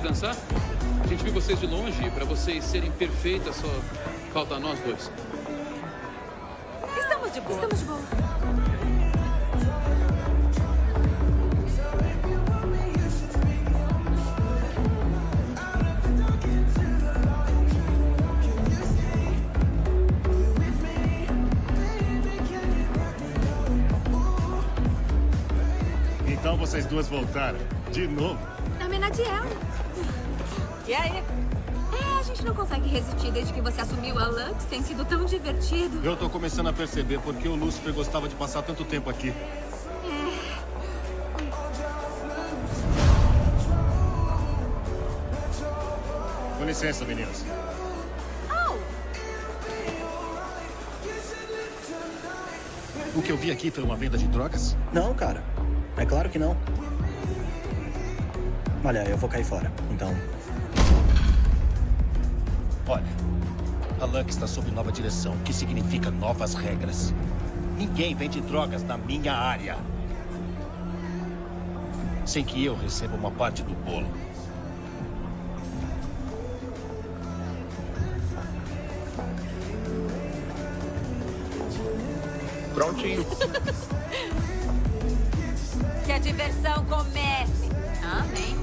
dançar? A gente viu vocês de longe e pra vocês serem perfeitas só falta nós dois. Estamos de boa. Estamos de boa. Então vocês duas voltaram. De novo. A Menadiel. E aí? A gente não consegue resistir desde que você assumiu a Lux. Tem sido tão divertido. Eu tô começando a perceber porque o Lúcifer gostava de passar tanto tempo aqui. Com licença, meninas. O que eu vi aqui foi uma venda de drogas? Não, cara. É claro que não. Olha, eu vou cair fora, então... Olha, a Lux está sob nova direção, o que significa novas regras. Ninguém vende drogas na minha área. Sem que eu receba uma parte do bolo. Prontinho. Que a diversão comece. Amém.